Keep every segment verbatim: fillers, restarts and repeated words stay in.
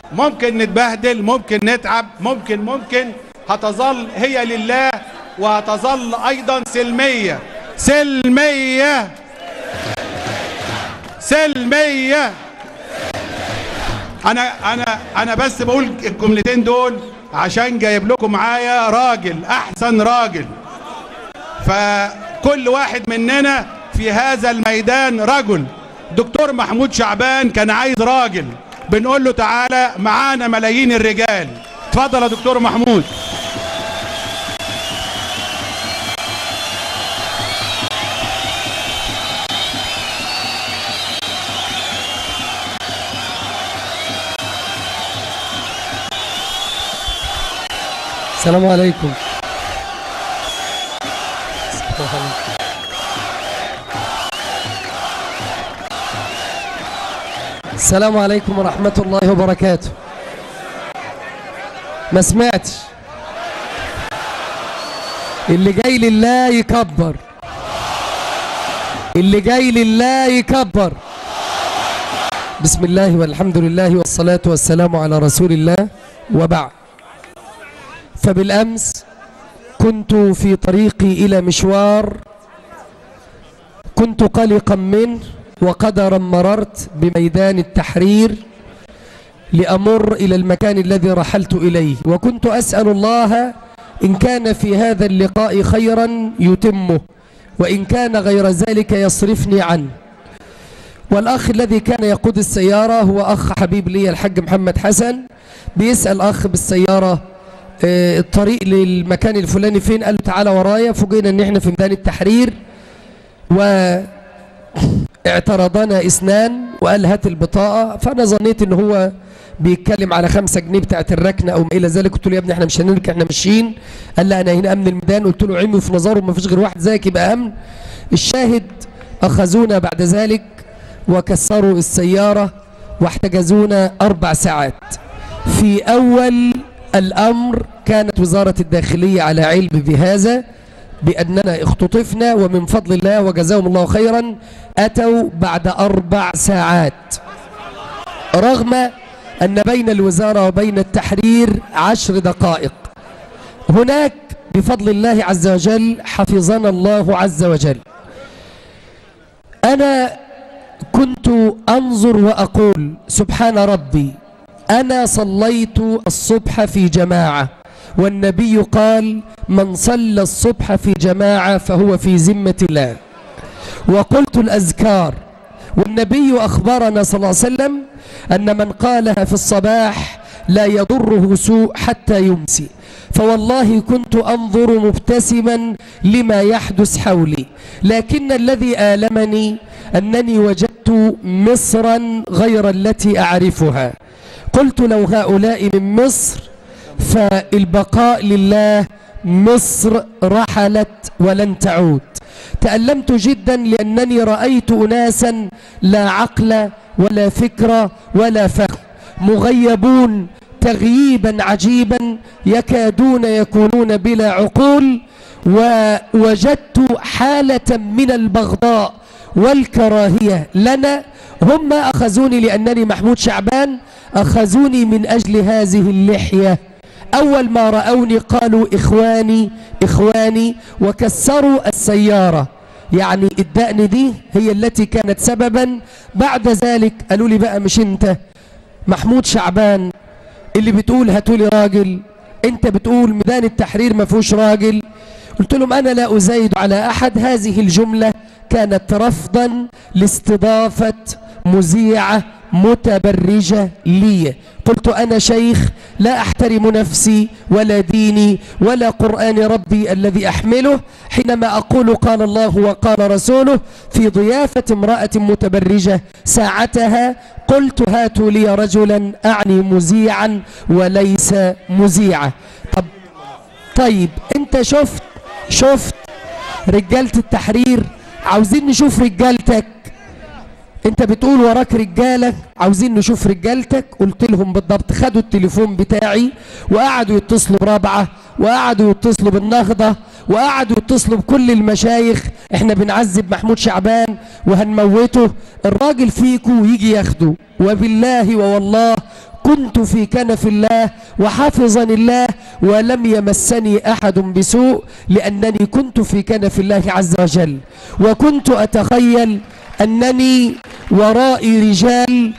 ممكن نتبهدل، ممكن نتعب، ممكن ممكن هتظل هي لله، وهتظل ايضا سلمية سلمية سلمية. انا انا انا بس بقول الجملتين دول عشان جايب لكم معايا راجل، احسن راجل. فكل واحد مننا في هذا الميدان رجل. دكتور محمود شعبان كان عايز راجل، بنقول له تعالى معانا ملايين الرجال. اتفضل يا دكتور محمود. السلام عليكم. السلام عليكم ورحمة الله وبركاته. ما سمعتش؟ اللي جاي لله يكبر، اللي جاي لله يكبر. بسم الله والحمد لله والصلاة والسلام على رسول الله، وبعد. فبالأمس كنت في طريقي إلى مشوار كنت قلقا منه، وقدرا مررت بميدان التحرير لأمر إلى المكان الذي رحلت إليه، وكنت أسأل الله إن كان في هذا اللقاء خيرا يتمه، وإن كان غير ذلك يصرفني عنه. والأخ الذي كان يقود السيارة هو أخ حبيب لي الحاج محمد حسن، بيسأل أخ بالسيارة اه الطريق للمكان الفلاني فين، قال له تعالى ورايا. فوجئنا ان احنا في ميدان التحرير، واعترضنا اثنان وقال هات البطاقة. فأنا ظنيت ان هو بيتكلم على خمسة جنيه بتاعت الركنة او ما الى ذلك. قلت له يا ابني احنا مش هنركن، احنا ماشيين. قال لا انا هنا امن الميدان. قلت له عمي في نظره ما فيش غير واحد زيك يبقى امن. الشاهد اخذونا بعد ذلك وكسروا السيارة واحتجزونا اربع ساعات. في اول الامر كانت وزارة الداخلية على علم بهذا، باننا اختطفنا، ومن فضل الله وجزاهم الله خيرا اتوا بعد اربع ساعات، رغم أن بين الوزارة وبين التحرير عشر دقائق. هناك بفضل الله عز وجل حفظنا الله عز وجل. أنا كنت أنظر وأقول سبحان ربي، أنا صليت الصبح في جماعة، والنبي قال من صلى الصبح في جماعة فهو في ذمة الله. وقلت الأذكار، والنبي أخبرنا صلى الله عليه وسلم أن من قالها في الصباح لا يضره سوء حتى يمسي. فوالله كنت أنظر مبتسما لما يحدث حولي، لكن الذي آلمني أنني وجدت مصرا غير التي أعرفها. قلت لو هؤلاء من مصر فالبقاء لله، مصر رحلت ولن تعود. تألمت جدا لأنني رأيت أناسا لا عقل ولا فكرة ولا فهم، مغيبون تغييبا عجيبا، يكادون يكونون بلا عقول. ووجدت حالة من البغضاء والكراهية لنا. هم أخذوني لأنني محمود شعبان، أخذوني من أجل هذه اللحية. أول ما رأوني قالوا إخواني إخواني، وكسروا السيارة. يعني الدقن دي هي التي كانت سببا. بعد ذلك قالوا لي بقى مش انت محمود شعبان اللي بتقول هاتولي راجل، انت بتقول ميدان التحرير ما فيهوش راجل. قلت لهم انا لا ازايد على احد، هذه الجملة كانت رفضا لاستضافة مذيعة متبرجة لي. قلت أنا شيخ لا أحترم نفسي ولا ديني ولا قرآن ربي الذي أحمله حينما أقول قال الله وقال رسوله في ضيافة امرأة متبرجة. ساعتها قلت هاتوا لي رجلا أعني مذيعا وليس مذيعة. طب طيب أنت شفت شفت رجالة التحرير، عاوزين نشوف رجالتك. انت بتقول وراك رجالة، عاوزين نشوف رجالتك. قلت لهم بالضبط. خدوا التليفون بتاعي وقعدوا يتصلوا برابعة، وقعدوا يتصلوا بالنهضة، وقعدوا يتصلوا بكل المشايخ. احنا بنعذب محمود شعبان وهنموته، الراجل فيكو يجي ياخده. وبالله ووالله كنت في كنف الله وحفظني الله ولم يمسني أحد بسوء، لأنني كنت في كنف الله عز وجل. وكنت أتخيل أنني ورائي رجال،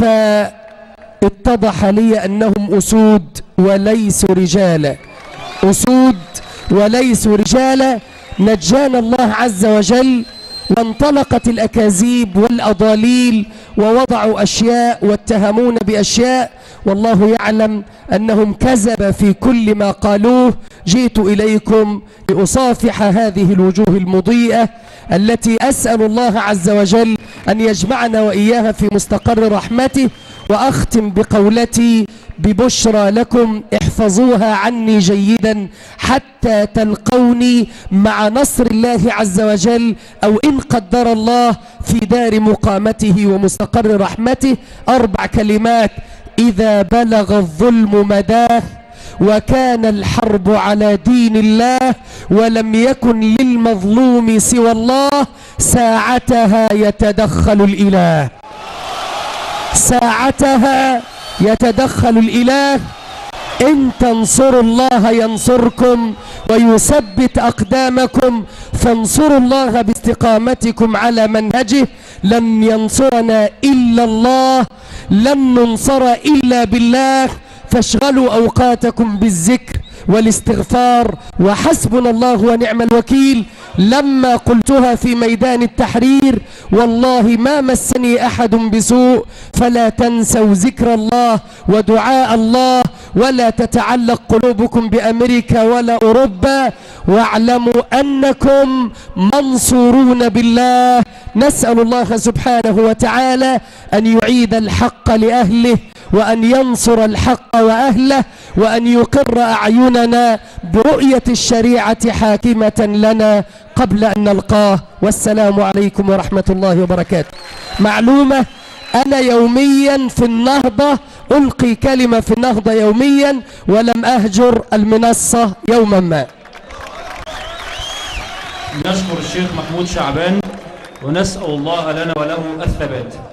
فاتضح لي أنهم أسود وليسوا رجالا، أسود وليسوا رجالا. نجانا الله عز وجل، وانطلقت الأكاذيب والأضاليل ووضعوا أشياء واتهمون بأشياء، والله يعلم أنهم كذب في كل ما قالوه. جئت إليكم لأصافح هذه الوجوه المضيئة التي أسأل الله عز وجل أن يجمعنا وإياها في مستقر رحمته. وأختم بقولتي ببشرى لكم، احفظوها عني جيدا حتى تلقوني مع نصر الله عز وجل، أو إن قدر الله في دار مقامته ومستقر رحمته. أربع كلمات: إذا بلغ الظلم مداه، وكان الحرب على دين الله، ولم يكن للمظلوم سوى الله، ساعتها يتدخل الإله، ساعتها يتدخل الإله. إن تنصروا الله ينصركم ويثبت أقدامكم، فانصروا الله باستقامتكم على منهجه. لن ينصرنا إلا الله، لن ننصر إلا بالله. فاشغلوا أوقاتكم بالذكر والاستغفار وحسبنا الله ونعم الوكيل. لما قلتها في ميدان التحرير والله ما مسني أحد بسوء. فلا تنسوا ذكر الله ودعاء الله، ولا تتعلق قلوبكم بأمريكا ولا أوروبا، واعلموا أنكم منصورون بالله. نسأل الله سبحانه وتعالى أن يعيد الحق لأهله، وأن ينصر الحق وأهله، وأن يقر أعيننا برؤية الشريعة حاكمة لنا قبل أن نلقاه. والسلام عليكم ورحمة الله وبركاته. معلومة: أنا يوميا في النهضة ألقي كلمة في النهضة يوميا، ولم أهجر المنصة يوما ما. نشكر الشيخ محمود شعبان ونسأل الله لنا وله الثبات.